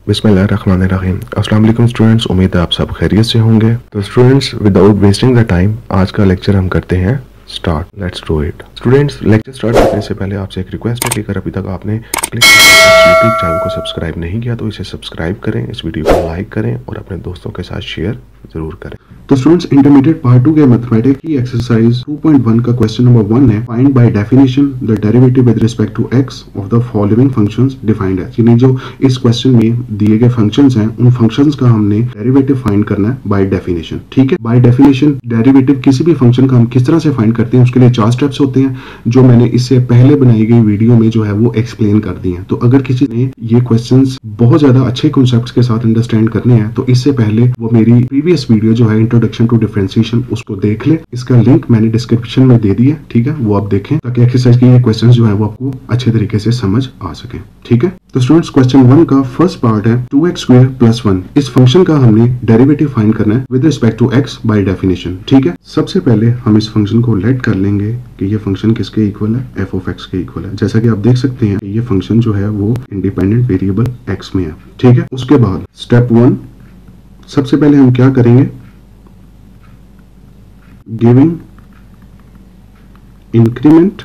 बिस्मिल्लाहिर्रहमानिर्रहीम। अस्सलाम वालेकुम स्टूडेंट्स, उम्मीद है आप सब खैरियत से होंगे। तो students, without wasting the time आज का लेक्चर हम करते हैं start. Let's do it. Students, lecture start करने से पहले आपसे एक रिक्वेस्ट है कि अगर अभी तक आपने यूट्यूब चैनल को सब्सक्राइब नहीं किया तो इसे सब्सक्राइब करें, इस वीडियो को लाइक करें और अपने दोस्तों के साथ शेयर जरूर करें। तो स्टूडेंट्स, इंटरमीडिएट पार्ट 2 के मैथमेटिक्स की एक्सरसाइज 2.1 का क्वेश्चन नंबर 1 है, find by definition the derivative with respect to x of the following functions defined है। यानी जो इस क्वेश्चन में दिए गए फंक्शंस हैं उन फंक्शंस का हमने डेरिवेटिव फाइंड करना है बाय डेफिनेशन। ठीक है, बाय डेफिनेशन डेरिवेटिव किसी भी फंक्शन का हम किस तरह से फाइंड करते हैं उसके लिए 4 स्टेप्स होते हैं जो मैंने इससे पहले बनाई गई वीडियो में जो है वो एक्सप्लेन कर दी हैं। तो अगर किसी ने ये क्वेश्चंस बहुत ज्यादा अच्छे कॉन्सेप्ट्स के साथ अंडरस्टैंड करने हैं तो इससे पहले वो मेरी प्रीवियस वीडियो जो है इंट्रोडक्शन टू डिफरेंशिएशन उसको देख ले। इसका लिंक मैंने डिस्क्रिप्शन में दे दिया, ठीक है, वो आप देखें ताकि एक्सरसाइज के ये क्वेश्चंस जो है वो आपको अच्छे तरीके से समझ आ सके। ठीक है, तो स्टूडेंट्स, क्वेश्चन 1 का फर्स्ट पार्ट है 2x² + 1। इस फंक्शन का हमने डेरिवेटिव फाइंड करना है with respect to x by definition. ठीक है, सबसे पहले हम इस फंक्शन को लेट कर लेंगे कि ये फंक्शन किसके इक्वल है, f(x) के इक्वल है। जैसा कि आप देख सकते हैं ये फंक्शन जो है वो इंडिपेंडेंट वेरिएबल x में है। ठीक है, उसके बाद स्टेप 1 सबसे पहले हम क्या करेंगे, giving increment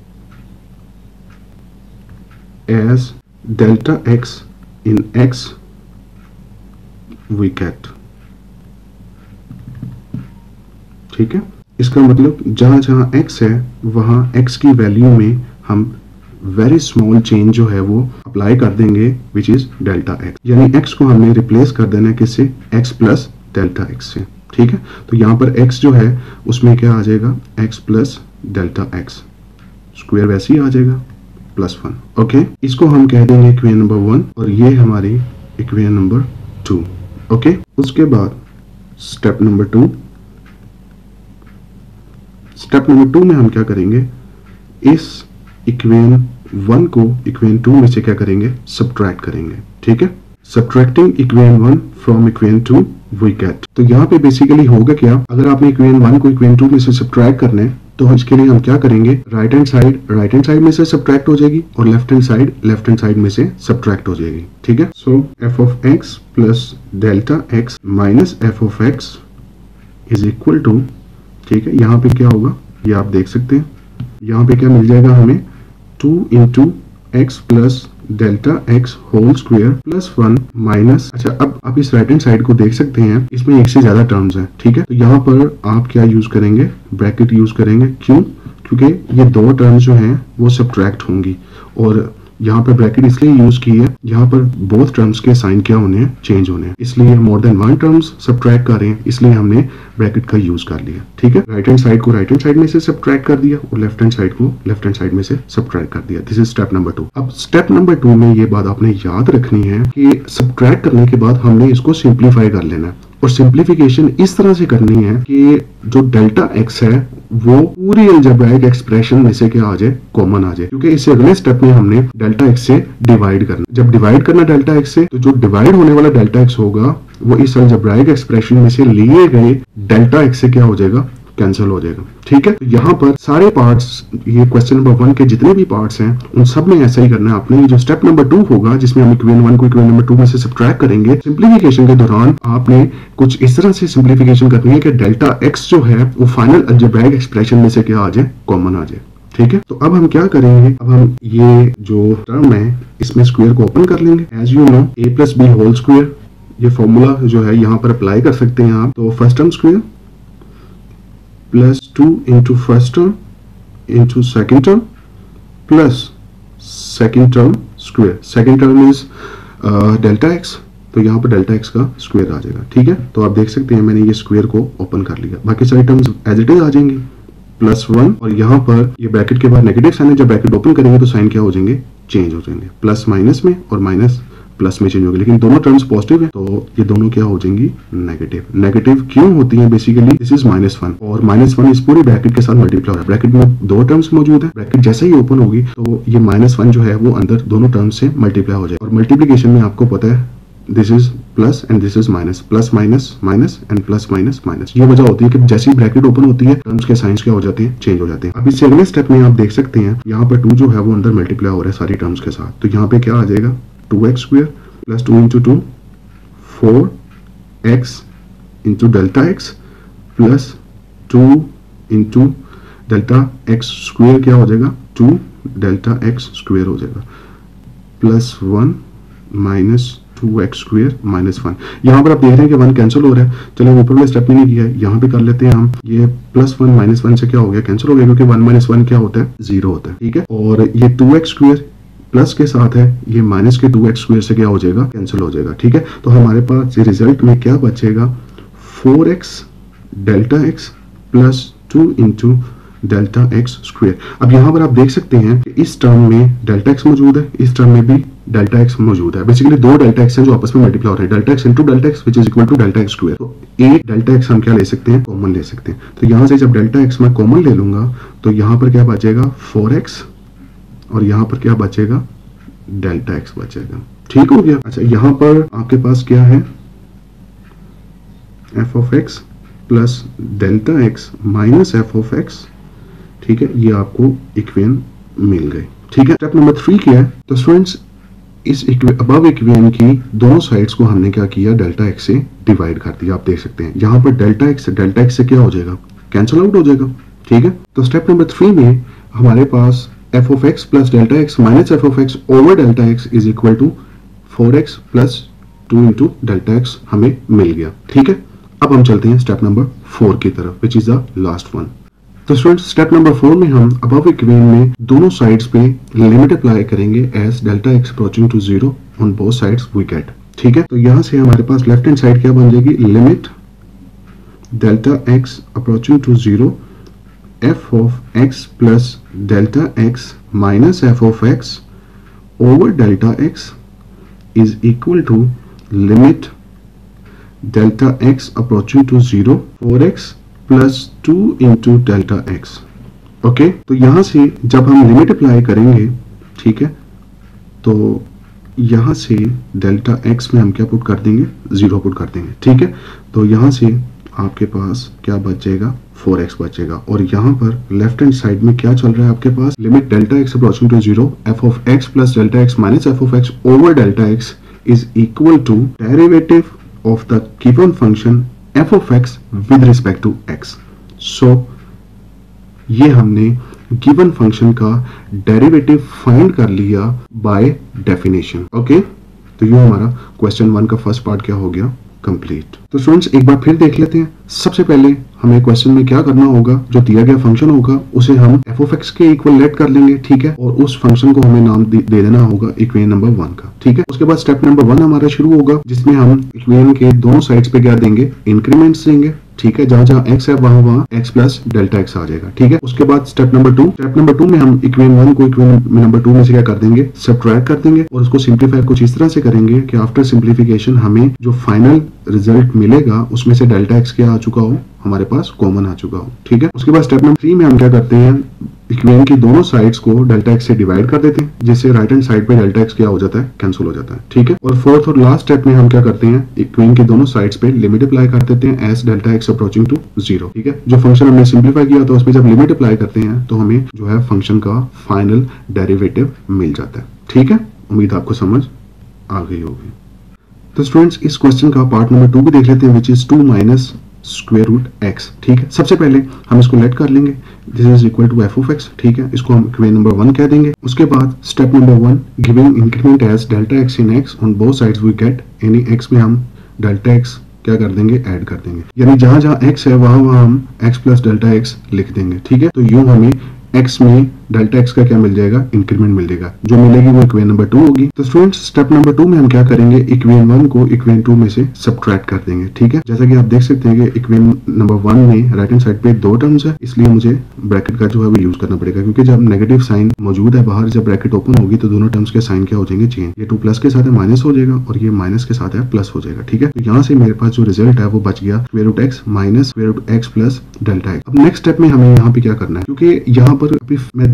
as delta x in x we get। ठीक है, इसका मतलब जहां जहां x है वहां x की वैल्यू में हम वेरी स्मॉल चेंज जो है वो अप्लाई कर देंगे विच इज डेल्टा x। यानी x को हमने रिप्लेस कर देना है किससे, x प्लस डेल्टा x से। ठीक है, तो यहाँ पर x जो है उसमें क्या आ जाएगा, x plus delta x square वैसे ही आ जाएगा +1। ओके, इसको हम कह देंगे इक्वेशन नंबर 1 और ये हमारी इक्वेशन नंबर 2। ओके, उसके बाद स्टेप नंबर 2। स्टेप नंबर 2 में हम क्या करेंगे, इस इक्वेशन 1 को इक्वेशन 2 में से क्या करेंगे, सब्ट्रैक्ट करेंगे। ठीक है, subtracting equation 1 from equation 2 we get. तो यहाँ पे बेसिकली होगा क्या, अगर आपने इक्वेशन 1 को इक्वेशन 2 में से सब्ट्रैक्ट करना है तो इसके लिए हम क्या करेंगे, राइट हैंड साइड में से सब्ट्रैक्ट हो जाएगी और लेफ्ट हैंड साइड में से सब्ट्रैक्ट हो जाएगी। ठीक है, so f(x) plus delta x minus f(x) is equal to, ठीक है, यहाँ पे क्या होगा ये आप देख सकते हैं, यहाँ पे क्या मिल जाएगा हमें 2 × x plus delta x whole square +1 minus, अच्छा अब आप इस राइट हैंड साइड को देख सकते हैं इसमें एक से ज्यादा टर्म्स हैं। ठीक है, तो यहाँ पर आप क्या यूज करेंगे, ब्रैकेट यूज करेंगे। क्यों, क्योंकि ये दो टर्म्स जो हैं वो सब्ट्रैक्ट होंगी और यहाँ पर ब्रैकेट इसलिए यूज की है, यहाँ पर बोथ टर्म्स के साइन क्या होने हैं, चेंज होने हैं, इसलिए मोर देन 1 टर्म्स सब्ट्रैक्ट कर रहे हैं इसलिए हमने ब्रैकेट का यूज कर लिया। ठीक है, राइट हैंड साइड को राइट हैंड साइड में से सब्ट्रैक्ट कर दिया और लेफ्ट हैंड साइड को लेफ्ट हैंड साइड में से सब्ट्रैक्ट कर दिया। This is step number 2। अब स्टेप नंबर 2 में ये बात आपने याद रखनी है कि सब्ट्रैक्ट करने के बाद हमने इसको सिंप्लीफाई कर लेना है और सिंप्लीफिकेशन इस तरह से करनी है कि जो डेल्टा x है वो पूरी अलजेब्राइक एक्सप्रेशन में से क्या आ जाए, कॉमन आ जाए, क्योंकि इससे अगले स्टेप में हमने डेल्टा x से डिवाइड करना। जब डिवाइड करना डेल्टा x से तो जो डिवाइड होने वाला डेल्टा x होगा वो इस अलजेब्राइक एक्सप्रेशन में से लिए गए डेल्टा x से क्या हो जाएगा, कैंसिल हो जाएगा। ठीक है, तो यहाँ पर सारे पार्ट्स, ये क्वेश्चन नंबर 1 के जितने भी पार्ट्स हैं उन सब में ऐसा ही करना है आपने। ये जो स्टेप नंबर 2 होगा जिसमें हम इक्वेशन 1 को इक्वेशन नंबर 2 में से सब्ट्रैक्ट करेंगे, सिंप्लीफिकेशन के दौरान आपने कुछ इस तरह से सिंप्लीफिकेशन करनी है कि डेल्टा x जो है वो फाइनल अलजेब्राइक एक्सप्रेशन में से क्या आ जाए, कॉमन आ जाए। ठीक है, तो अब हम क्या करेंगे, अब हम ये जो टर्म है इसमें स्क्वायर को ओपन कर लेंगे। As you know a + b whole square, ये फॉर्मूला जो है यहाँ पर अप्लाई कर सकते हैं आप। तो first term square +2 × first term × second term plus second term square. Second term is delta x, तो यहाँ पर डेल्टा x का स्क्वायर आ जाएगा। ठीक है, तो आप देख सकते हैं मैंने ये स्क्वायर को ओपन कर लिया, बाकी सारी टर्म्स एज इट इज आ जाएंगी +1 और यहाँ पर ये ब्रैकेट के बाद नेगेटिव साइन है, जब ब्रैकेट ओपन करेंगे तो साइन क्या हो जाएंगे, चेंज हो जाएंगे, प्लस माइनस में और माइनस प्लस में चेंज होगी, लेकिन दोनों टर्म्स पॉजिटिव है तो ये दोनों क्या हो जाएंगी, नेगेटिव। नेगेटिव क्यों होती है, बेसिकली दिस इज -1 और -1 इस पूरी ब्रैकेट के साथ मल्टीप्लाई हो रहा है। ब्रैकेट में दो टर्म्स मौजूद है, ब्रैकेट जैसे ही ओपन होगी तो ये -1 जो है वो अंदर दोनों टर्म्स से मल्टीप्लाई हो जाए और मल्टीप्लीकेशन में आपको पता है this is plus and this is minus, plus minus minus and plus minus minus. ये वजह होती है कि जैसी ब्रैकेट ओपन होती है टर्म्स के साइंस क्या हो जाते हैं, चेंज हो जाते हैं। अब इससे अगले स्टेप में आप देख सकते हैं यहाँ पर 2 जो है वो अंदर मल्टीप्लाई हो रहा है सारी टर्म्स के साथ, तो यहाँ पे क्या आ जाएगा 2x² plus 2 into 2 4x into delta x plus 2 into delta x square क्या हो जाएगा 2 डेल्टा एक्स स्क्वेयर हो जाएगा plus 1 minus 2x square minus 1। यहाँ पर आप देख रहे हैं कि 1 कैंसिल हो रहा है। चलो ऊपर में स्टेप नहीं किया है, यहाँ पे कर लेते हैं हम। ये प्लस 1 माइनस 1 से क्या हो गया कैंसिल हो गया, क्योंकि 1 माइनस 1 क्या होता है 0 होता है, ठीक है। और ये 2x स्क्वेयर प्लस के साथ है, ये माइनस के 2x स्क्वेयर से क्या हो जाएगा कैंसिल हो जाएगा, ठीक है। तो हमारे पास रिजल्ट में क्या बचेगा 4x delta x plus 2 into delta x square. अब यहाँ पर आप देख सकते हैं कि इस टर्म में डेल्टा एक्स मौजूद है, इस टर्म में भी डेल्टा एक्स मौजूद है। बेसिकली दो डेल्टा एक्स हैं जो आपस में मल्टीप्लाई हो रहे हैं, delta x into delta x which is equal to delta x square. तो एक डेल्टा एक्स हम क्या ले सकते हैं कॉमन ले सकते हैं। तो यहाँ से जब डेल्टा एक्स मैं कॉमन ले लूंगा तो यहाँ पर क्या बचेगा 4x और यहाँ पर क्या बचेगा डेल्टा एक्स बचेगा, ठीक हो गया। अच्छा यहाँ पर आपके पास क्या है f of x plus delta x minus f of x, ठीक है। ये आपको इक्वेशन मिल गई, ठीक है। स्टेप नंबर 3 क्या है, तो स्टूडेंट्स इस अबव इक्वेशन की दोनों साइड्स को हमने क्या किया डेल्टा एक्स से डिवाइड कर दिया। आप देख सकते हैं यहाँ पर डेल्टा एक्स से क्या हो जाएगा कैंसिल आउट हो जाएगा, ठीक है। तो स्टेप नंबर 3 में हमारे पास f of x plus delta x minus f of x over delta x is equal to 4x plus 2 into delta x हमें मिल गया, ठीक है। अब हम चलते हैं स्टेप नंबर 4 की तरफ which is the last one. तो स्टूडेंट्स स्टेप नंबर 4 में हम अबव इक्वेशन में दोनों साइड्स पे लिमिट अप्लाई करेंगे as delta x approaching to 0 on both sides we get, ठीक है। तो यहां से हमारे पास लेफ्ट हैंड साइड क्या बन जाएगी limit delta x approaching to 0 f of x plus delta x minus f of x over delta x is equal to limit delta x approaching to 0 4x plus 2 into delta x, okay. तो यहां से जब हम limit apply करेंगे, ठीक है, तो यहां से डेल्टा एक्स में हम क्या पुट कर देंगे 0 पुट कर देंगे, ठीक है। तो यहां से आपके पास क्या बचेगा 4x बचेगा और यहाँ पर लेफ्ट हैंड साइड में क्या चल रहा है आपके पास limit delta x approaching to 0 f of x plus delta x minus f of x over delta x is equal to derivative of the given function f of x with respect to x। so ये हमने given function का derivative find कर लिया by definition, okay. तो ये हमारा question 1 का first part क्या हो गया कंप्लीट। तो स्टूडेंट्स एक बार फिर देख लेते हैं। सबसे पहले हमें क्वेश्चन में क्या करना होगा, जो दिया गया फंक्शन होगा उसे हम f of x के इक्वल लेट कर लेंगे, ठीक है। और उस फंक्शन को हमें नाम दे देना होगा इक्वेशन नंबर 1 का, ठीक है। उसके बाद स्टेप नंबर 1 हमारा शुरू होगा जिसमें हम इक्वेशन के दोनों साइड्स पे क्या देंगे इंक्रीमेंट्स देंगे, ठीक है। जहां जहां x है वहां x प्लस डेल्टा एक्स आ जाएगा, ठीक है। उसके बाद स्टेप नंबर 2 में हम इक्वेशन 1 को इक्वेशन नंबर 2 में से क्या कर देंगे सब्ट्रैक्ट कर देंगे और उसको सिंप्लीफाई कुछ इस तरह से करेंगे कि आफ्टर सिंप्लीफिकेशन हमें जो फाइनल रिजल्ट मिलेगा उसमें से डेल्टा एक्स क्या आ चुका हो हमारे पास कॉमन आ चुका हो, ठीक है। उसके बाद स्टेप नंबर 3 में हम क्या करते हैं इक्वेशन की दोनों साइड्स को डेल्टा एक्स से डिवाइड कर देते हैं जिससे राइट हैंड साइड पे डेल्टा एक्स क्या हो जाता है कैंसिल हो जाता है, ठीक है। और फोर्थ और लास्ट स्टेप में हम क्या करते हैं इक्वेशन की दोनों साइड्स पे लिमिट अप्लाई कर देते हैं as delta x approaching to 0, ठीक है। जो फंक्शन हमने सिंप्लीफाई किया था उस पर जब लिमिट अप्लाई करते हैं तो हमें जो है फंक्शन का फाइनल डेरिवेटिव मिल जाता है, ठीक है। उम्मीद आपको समझ आ गई होगी। तो स्टूडेंट्स इस क्वेश्चन का पार्ट नंबर 2 भी देख लेते हैं which is 2 minus square root x, ठीक है। सबसे पहले हम इसको लेट कर लेंगे this is equal to f of x, ठीक है। इसको हम इक्वेशन नंबर 1 कह देंगे। उसके बाद step number 1 giving increment as delta x in x on both sides we get यानी x में हम डेल्टा x क्या कर देंगे ऐड कर देंगे, यानी जहां जहां x है वहां वहां हम x प्लस डेल्टा x लिख देंगे, ठीक है। तो यूं हमें x में डेल्टा x का क्या मिल जाएगा इंक्रीमेंट मिल जाएगा, जो मिलेगी वो इक्वेशन नंबर 2 होगी। तो स्टूडेंट्स स्टेप नंबर 2 में हम क्या करेंगे इक्वेशन 1 को इक्वेशन 2 में से सब्ट्रैक्ट कर देंगे, ठीक है। जैसा कि आप देख सकते हैं कि इक्वेशन नंबर 1 में राइट हैंड साइड पे 2 टर्म्स है, इसलिए मुझे ब्रैकेट का जो है वो यूज करना पड़ेगा क्योंकि जब नेगेटिव साइन मौजूद है बाहर जब ब्रैकेट ओपन होगी तो दोनों टर्म्स के साइन क्या हो जाएंगे चेंज, ये 2 प्लस के साथ है माइनस हो जाएगा और ये माइनस के साथ है प्लस हो जाएगा, ठीक है। तो यहाँ से मेरे पास जो रिजल्ट है वो बच गया square root x minus square root x plus delta x. अब नेक्स्ट स्टेप में हमें यहाँ पे क्या करना है क्योंकि यहाँ पर अभी मैं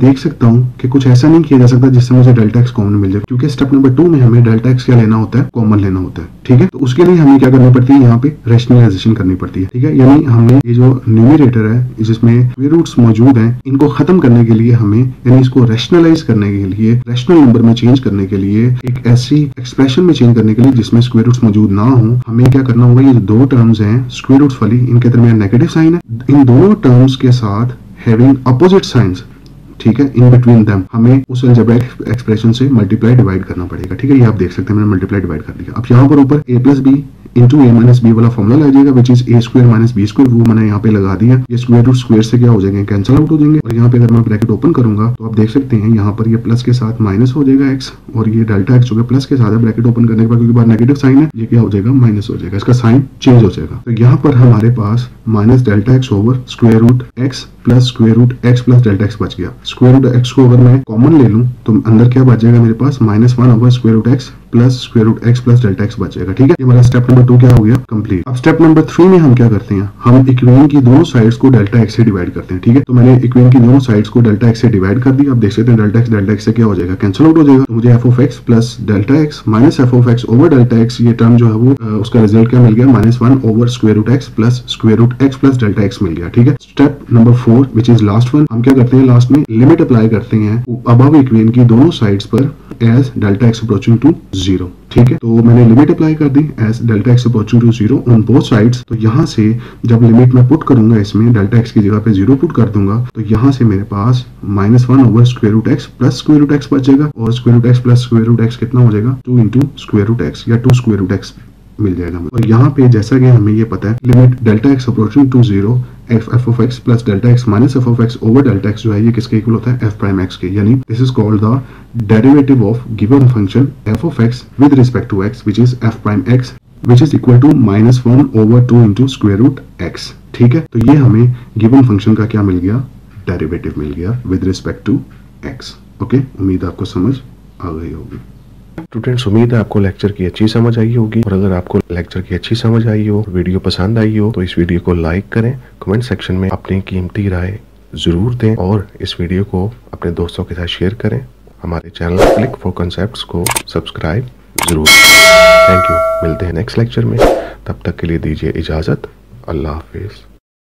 देख सकता हूँ कि कुछ ऐसा नहीं किया जा सकता जिससे मुझे डेल्टा एक्स कॉमन मिल जाए, क्योंकि स्टेप नंबर 2 में हमें डेल्टा एक्स क्या लेना होता है, कॉमन लेना होता है। ठीक है, तो उसके लिए हमें क्या करनी पड़ती है, यहाँ पे रैशनलाइजेशन करनी पड़ती है। ठीक है, यानी हमने ये जो न्यूमरेटर है जिसमें स्क्वायर रूट्स मौजूद हैं, इनको खत्म करने के लिए हमें, यानी इसको रैशनलाइज करने के लिए, रैशनल नंबर में चेंज करने के लिए, एक ऐसी एक्सप्रेशन में चेंज करने के लिए जिसमें स्क्वायर रूट्स मौजूद ना हो, हमें क्या करना होगा, ये जो दो टर्म्स हैं स्क्वायर रूट्स वाली, इनके दरमियान नेगेटिव साइन है, इन दोनों टर्म्स के साथ हैविंग अपोजिट साइंस, ठीक है, इन बिटवीन देम हमें उस अलजेब्रिक एक्सप्रेशन से मल्टीप्लाई डिवाइड करना पड़ेगा। ठीक है, ये आप देख सकते हैं मैंने मल्टीप्लाई डिवाइड कर दिया। अब यहाँ पर ऊपर a plus B into A minus B वाला फॉर्मूला लग जाएगा, which is A square minus B square, वो मैंने यहाँ पे लगा दिया। ये स्क्वायर रूट स्क्वायर से क्या हो जाएंगे, कैंसिल आउट हो जाएंगे। और यहाँ पे अगर मैं ब्रैकेट ओपन करूंगा तो आप देख सकते हैं यहाँ पर ये प्लस के साथ माइनस हो जाएगा x, और ये डेल्टा एक्स जो है प्लस के साथ है, ब्रैकेट ओपन करने के बाद क्योंकि बाहर नेगेटिव साइन है, ये क्या हो जाएगा, माइनस हो जाएगा, इसका साइन चेंज हो जाएगा। तो यहाँ पर हमारे पास minus delta x over square root x plus square root x plus delta x बच गया। स्क्वायर रूट एक्स को अगर मैं कॉमन ले लूं तो अंदर क्या बच जाएगा मेरे पास, -1 over square root x plus square root x plus delta x बच जाएगा। ठीक है, ये हमारा स्टेप नंबर 2 क्या हो गया, कंप्लीट। अब स्टेप नंबर 3 में हम क्या करते हैं, हम इक्वेशन की दोनों साइड्स को डेल्टा एक्स से डिवाइड करते हैं। ठीक है, तो मैंने इक्वेशन की दोनों साइड्स को डेल्टा एक्स से डिवाइड कर दिया। अब देख सकते हैं डेल्टा एक्स से क्या हो जाएगा, कैंसिल आउट हो जाएगा। तो मुझे F of x plus delta x minus F of x over delta x, ये टर्म जो है वो उसका रिजल्ट क्या मिल गया, -1 over square root x plus square root x plus delta x मिल गया। ठीक है, step number 4 which is last one, हम क्या करते हैं, लास्ट में लिमिट अप्लाई करते हैं अबव इक्वेशन की दोनों साइड्स पर as delta x approaching to 0। ठीक है, तो मैंने लिमिट अप्लाई कर दी as delta x approaching to 0 on both sides. तो यहाँ से जब लिमिट में पुट करूंगा, इसमें डेल्टा एक्स की जगह पे 0 पुट कर दूंगा, तो यहाँ से मेरे पास -1 over square root x plus square root x बचेगा, और square root x plus square root x कितना हो जाएगा, 2 इंटू स्क्वायर रूट एक्स या 2 स्क्वायर रूट एक्स मिल जाएगा। और यहाँ पे जैसा कि हमें ये पता है, limit delta x approaching to 0 F of x plus delta x minus F of x over delta x जो है ये किसके इक्वल होता है, एफ प्राइम एक्स के। यानी this is called the derivative of given function F of x with respect to x which is F prime x which is equal to -1 over 2 into square root x. ठीक है, तो ये हमें given function का क्या मिल गया, derivative मिल गया with respect to x. Okay, उम्मीद आपको समझ आ गई होगी। स्टूडेंट्स, उम्मीद है आपको लेक्चर की अच्छी समझ आई होगी, और अगर आपको लेक्चर की अच्छी समझ आई हो, वीडियो पसंद आई हो, तो इस वीडियो को लाइक करें, कमेंट सेक्शन में अपनी कीमती राय जरूर दें, और इस वीडियो को अपने दोस्तों के साथ शेयर करें। हमारे चैनल क्लिक फॉर कॉन्सेप्ट्स को सब्सक्राइब जरूर। थैंक यू, मिलते हैं नेक्स्ट लेक्चर में, तब तक के लिए दीजिए इजाजत। अल्लाह हाफिज।